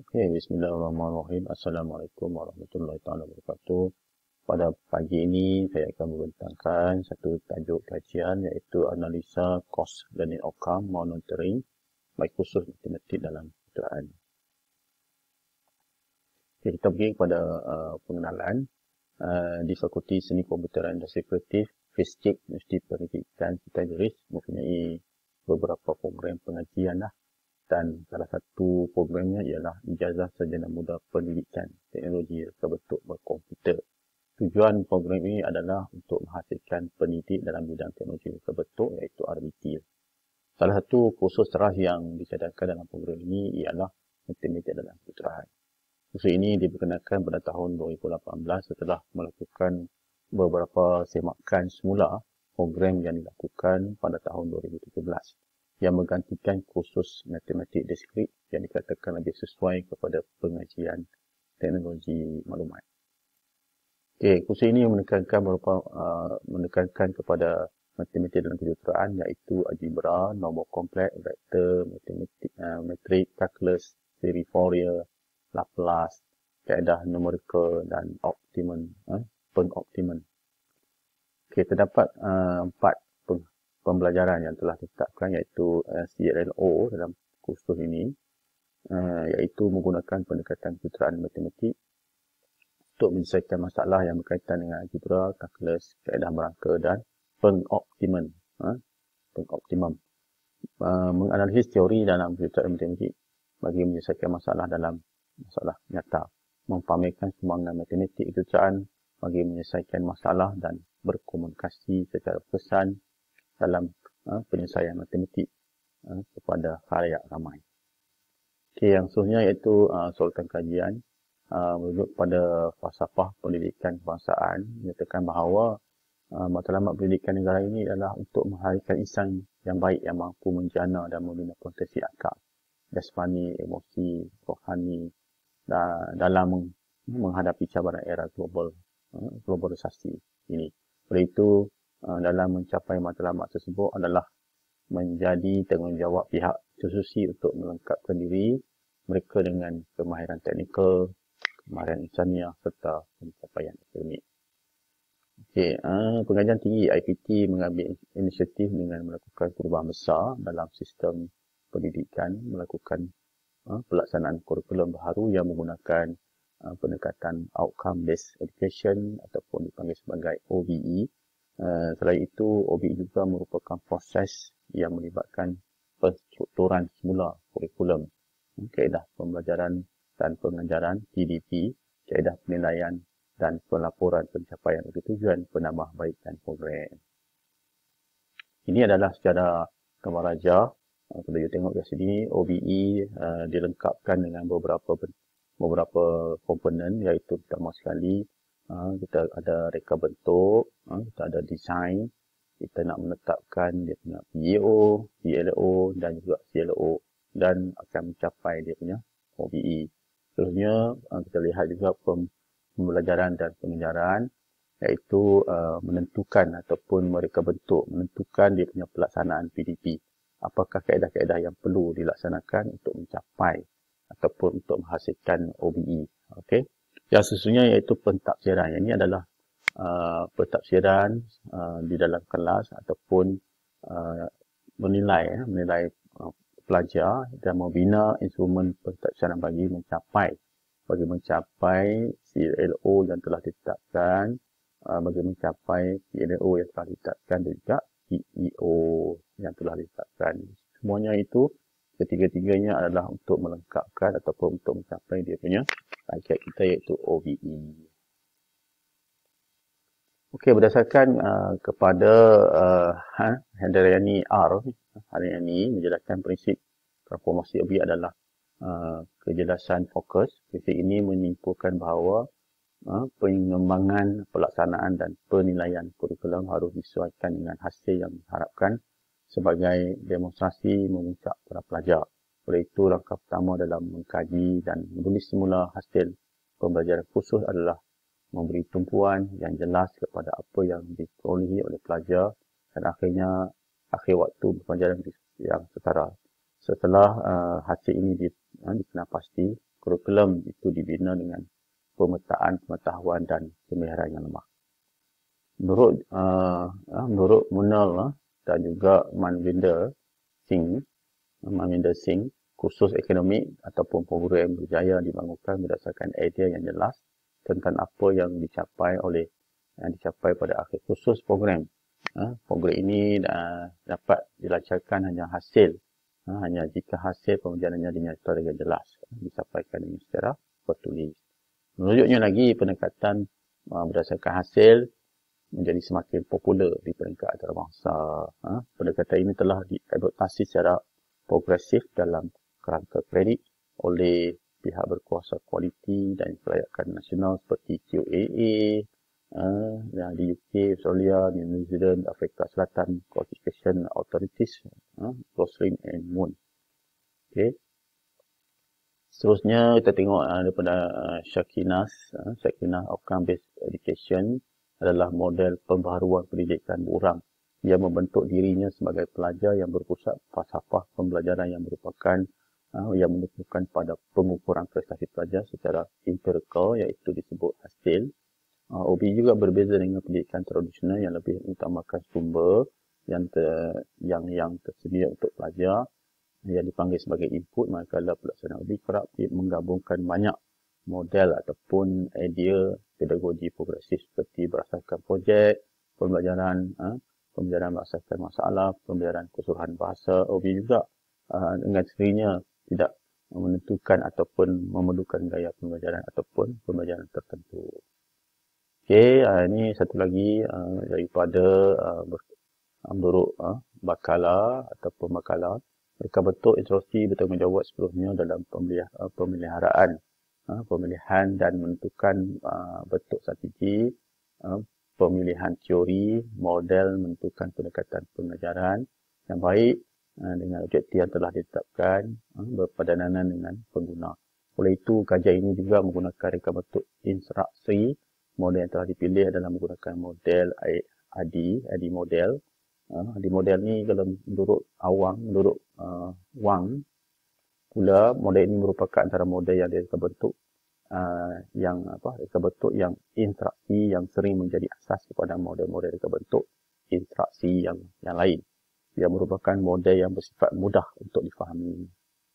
Okay, bismillahirrahmanirrahim. Assalamualaikum warahmatullahi wabarakatuh. Pada pagi ini saya akan membentangkan satu tajuk kajian iaitu analisa cost learning outcome monitoring baik khusus matematik dalam kejuruteraan. Okay, kita pergi kepada pengenalan di Fakulti Seni Komputeran Industri Kreatif FISIK Universiti Pendidikan Siti Idris mempunyai beberapa program pengajian dan salah satu programnya ialah Ijazah Sarjana Muda Pendidikan Teknologi Berbentuk Berkomputer. Tujuan program ini adalah untuk menghasilkan pendidik dalam bidang teknologi berbentuk iaitu RBT. Salah satu kursus terah yang dicadangkan dalam program ini ialah matematik dalam kejuruteraan. Kursus ini diperkenalkan pada tahun 2018 setelah melakukan beberapa semakan semula program yang dilakukan pada tahun 2017 yang menggantikan kursus matematik diskrit yang dikatakan lebih sesuai kepada pengajian teknologi maklumat. Okay, kursus ini menekankan kepada matematik dalam kejuruteraan iaitu algebra, nombor kompleks, vektor, matrik, kalkulus, seri Fourier, Laplace, kaedah numerikal dan pengoptiman. Okay, terdapat 4 pembelajaran yang telah ditetapkan iaitu CLO dalam kursus ini iaitu menggunakan pendekatan kejuruteraan matematik untuk menyelesaikan masalah yang berkaitan dengan algebra, kalkulus, kaedah merangka dan pengoptiman. Menganalisis teori dalam kejuruteraan matematik bagi menyelesaikan masalah dalam masalah nyata, mempamerkan sumbangan matematik kejuruteraan bagi menyelesaikan masalah dan berkomunikasi secara pesan dalam penyelesaian matematik kepada khalayak ramai. Okay, yang seterusnya iaitu soalan kajian merujuk pada falsafah pendidikan kebangsaan menyatakan bahawa matlamat pendidikan negara ini adalah untuk menghadirkan insan yang baik yang mampu menjana dan membina potensi akal, jasmani, emosi, rohani dalam menghadapi cabaran era globalisasi ini. Oleh itu, dalam mencapai matlamat tersebut adalah menjadi tanggungjawab pihak institusi untuk melengkapkan diri mereka dengan kemahiran teknikal, kemahiran insaniah serta pencapaian akademik. Okay, pengajian tinggi IPT mengambil inisiatif dengan melakukan perubahan besar dalam sistem pendidikan, melakukan pelaksanaan kurikulum baharu yang menggunakan pendekatan outcome based education ataupun dipanggil sebagai OBE. Selain itu, OBE juga merupakan proses yang melibatkan penstrukturan semula kurikulum, kaedah pembelajaran dan pengajaran PDP, kaedah penilaian dan pelaporan pencapaian bagi tujuan penambahbaikan program. Ini adalah secara gambar raja. Kalau you tengok di sini, OBE dilengkapkan dengan beberapa komponen iaitu pertama sekali kita ada reka bentuk, kita ada design, kita nak menetapkan dia punya PEO, PLO dan juga CLO dan akan mencapai dia punya OBE. Seterusnya kita lihat juga pembelajaran dan pengajaran iaitu menentukan ataupun mereka bentuk, menentukan dia punya pelaksanaan PDP. Apakah kaedah-kaedah yang perlu dilaksanakan untuk mencapai ataupun untuk menghasilkan OBE. Okey. Yang sesungguhnya iaitu pentafsiran. Yang ini adalah pentafsiran di dalam kelas ataupun menilai pelajar dan membina instrumen pentafsiran bagi mencapai CLO yang telah ditetapkan, bagi mencapai PLO yang telah ditetapkan dan juga PEO yang telah ditetapkan. Semuanya itu ketiga-tiganya adalah untuk melengkapkan ataupun untuk mencapai dia punya target kita iaitu OBE. Okey, berdasarkan kepada Handayani R hari ini menjelaskan prinsip transformasi OBE adalah kejelasan fokus. Prinsip ini menyimpulkan bahawa pengembangan, pelaksanaan dan penilaian kurikulum harus disesuaikan dengan hasil yang diharapkan sebagai demonstrasi memuncak para pelajar. Oleh itu, langkah pertama dalam mengkaji dan menulis semula hasil pembelajaran khusus adalah memberi tumpuan yang jelas kepada apa yang diperolehi oleh pelajar dan akhirnya akhir waktu pembelajaran yang setara. Setelah hasil ini dikenal pasti, kurikulum itu dibina dengan pemetaan pengetahuan dan pemeliharaan yang lemah. Menurut Munal dan juga Manvinder Singh, kursus akademik ataupun program berjaya dibangunkan berdasarkan idea yang jelas tentang apa yang dicapai pada akhir kursus program. Program ini dapat dilancarkan hanya jika hasil pengajarannya dinyatakan dengan jelas, disampaikan dengan secara tertulis. Menurutnya lagi, pendekatan berdasarkan hasil menjadi semakin popular di peringkat antarabangsa. Pendekatan ini telah diadoptasi secara progresif dalam kerangka kredit oleh pihak berkuasa kualiti dan kelayakan nasional seperti QAA, di UK, Australia, New Zealand, Afrika Selatan, Qualification Authorities, Gosling and Moon. Okay. Seterusnya kita tengok daripada Shakinah Outcome Based Education adalah model pembaharuan pendidikan buram yang membentuk dirinya sebagai pelajar yang berpusat falsafah pembelajaran yang menunjukkan pada pengukuran prestasi pelajar secara empirikal, iaitu disebut hasil. OB juga berbeza dengan pendidikan tradisional yang lebih mengutamakan sumber yang tersedia untuk pelajar yang dipanggil sebagai input, manakala pelaksanaan OB kerap menggabungkan banyak model ataupun idea pedagogi progresif seperti berdasarkan projek, pembelajaran berdasarkan masalah, pembelajaran keseluruhan bahasa. OB juga dengan sendirinya tidak menentukan ataupun memerlukan gaya pembelajaran ataupun pembelajaran tertentu. Okey, ini satu lagi daripada menurut Bakala ataupun Bakala, mereka bentuk instruksi bertanggungjawab sepenuhnya dalam pemilihan dan menentukan bentuk strategi, pemilihan teori, model, menentukan pendekatan pengajaran yang baik dengan objektif yang telah ditetapkan, berpadanan dengan pengguna. Oleh itu, kajian ini juga menggunakan reka bentuk instruksi. Model yang telah dipilih adalah menggunakan model ADI model. ADI model ni kalau menurut Wang pula, model ini merupakan antara model yang direka bentuk yang instruksi yang sering menjadi asas kepada model-model reka bentuk instruksi yang lain. Ia merupakan model yang bersifat mudah untuk difahami.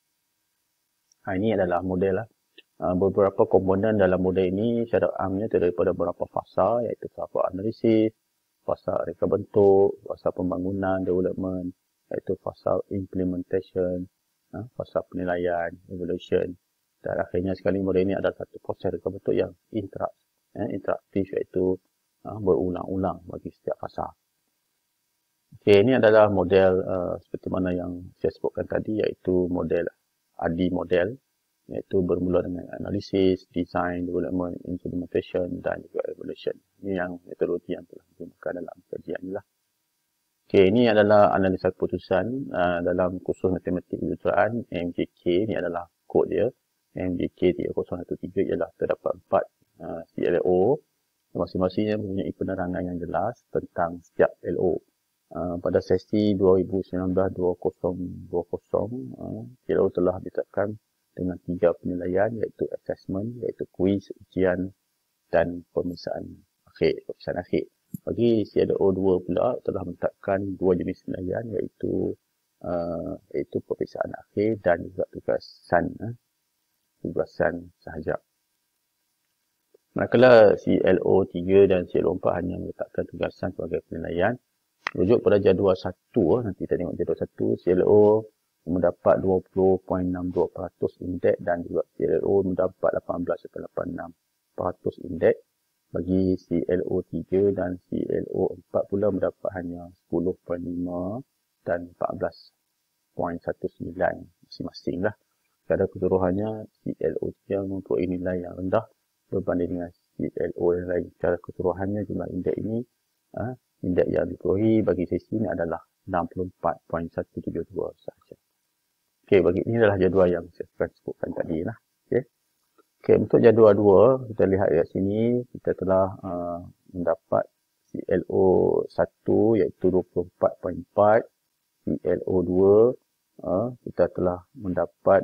Ini adalah model beberapa komponen dalam model ini secara amnya terdiri daripada beberapa fasa, iaitu fasa analisis, fasa reka bentuk, fasa pembangunan, development, iaitu fasa implementation, fasa penilaian, evaluation, dan akhirnya sekali model ini adalah satu proses reka bentuk yang interaktif, iaitu berulang-ulang bagi setiap fasa. Okey, ini adalah model seperti mana yang saya sebutkan tadi, iaitu model ADI model, iaitu bermula dengan analisis, design, development, implementation dan juga evaluation. Ini yang metodologi yang telah digunakan dalam kajian ini lah. Okey, ini adalah analisa keputusan dalam kursus matematik kejuruteraan MJK. Ini adalah kod dia. MJK 3013 ialah terdapat 4 CLO. Masing-masingnya mempunyai penerangan yang jelas tentang setiap LO. Pada sesi 2019-2020, CLO telah ditetapkan dengan 3 penilaian, iaitu assessment, iaitu quiz, ujian dan pemeriksaan akhir. Bagi CLO 2 pula telah menetapkan 2 jenis penilaian, iaitu pemeriksaan akhir dan juga tugasan sahaja. Manakala CLO 3 dan CLO 4 hanya meletakkan tugasan sebagai penilaian. Rujuk pada jadual 1, nanti kita tengok jadual 1, CLO mendapat 20.62% indeks dan juga CLO mendapat 18.86% indeks. Bagi CLO 3 dan CLO 4 pula mendapat hanya 10.5 dan 14.19 masing-masing lah. Pada keseluruhannya, CLO 3 mempunyai nilai yang rendah berbanding dengan CLO yang lain. Secara keseluruhannya jumlah indeks ini, indeks yang diperolehi bagi sesi ini adalah 64.172 sahaja. Okey, bagi ini adalah jadual yang saya akan sebutkan tadi lah. Okey, untuk jadual 2, kita lihat di sini, kita telah mendapat CLO 1 iaitu 24.4, CLO 2 kita kita telah mendapat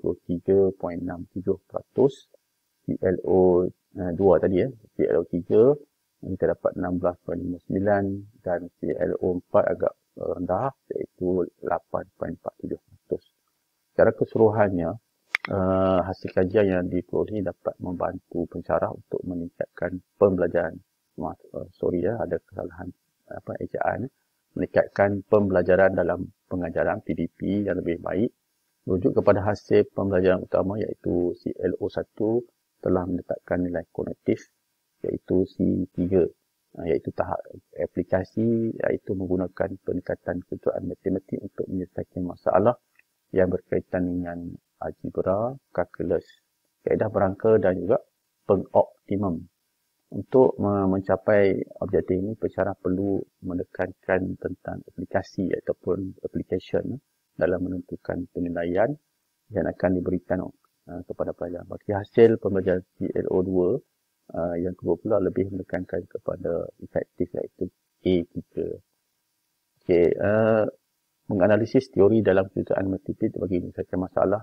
23.67%. CLO2 tadi CLO3 kita dapat 16.59 dan CLO4 agak rendah iaitu 8.47%. Secara keseluruhannya, hasil kajian yang diperolehi dapat membantu pensyarah untuk meningkatkan pembelajaran. Ada kesalahan ejaan. Meningkatkan pembelajaran dalam pengajaran PDP yang lebih baik. Merujuk kepada hasil pembelajaran utama iaitu CLO1 telah menetapkan nilai kognitif iaitu C3, iaitu tahap aplikasi, iaitu menggunakan pendekatan kejuruteraan matematik untuk menyelesaikan masalah yang berkaitan dengan algebra, kalkulus, kaedah berangka dan juga pengoptimum. Untuk mencapai objektif ini, pensyarah perlu menekankan tentang aplikasi ataupun application dalam menentukan penilaian yang akan diberikan kepada pelajar. Bagi hasil pembelajaran CLO2, yang kedua pula lebih menekankan kepada efektif iaitu A3. Okey, menganalisis teori dalam kejuruteraan matematik bagi menyelesaikan masalah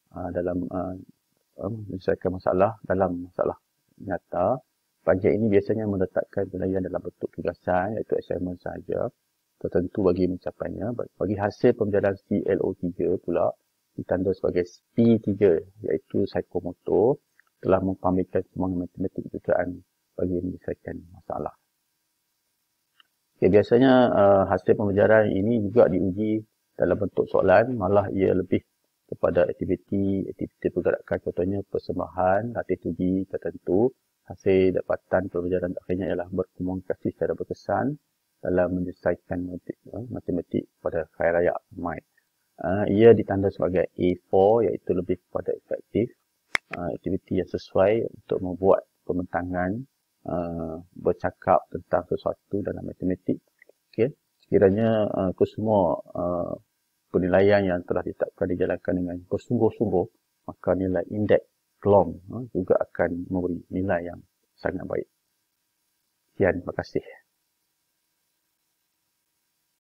dalam masalah nyata. Kajian ini biasanya meletakkan penilaian dalam bentuk tugasan iaitu assignment sahaja tertentu bagi mencapainya. Bagi hasil pembelajaran CLO3 pula ditanda sebagai P3 iaitu psikomotor telah mempamerkan semangat matematik kejuruteraan bagi menyelesaikan masalah. Okay, biasanya hasil pembelajaran ini juga diuji dalam bentuk soalan, malah ia lebih kepada aktiviti pergerakan, contohnya persembahan, latih tuji tertentu. Hasil dapatan pembelajaran akhirnya ialah berkomunikasi secara berkesan dalam menyelesaikan matematik pada hari raya Maid. Ia ditanda sebagai A4 iaitu lebih kepada efektif, aktiviti yang sesuai untuk membuat pembentangan, bercakap tentang sesuatu dalam matematik. Okay. Sekiranya kesemua penilaian yang telah ditetapkan dijalankan dengan bersungguh-sungguh, maka nilai indeks GLOM juga akan memberi nilai yang sangat baik. Sekian, terima kasih.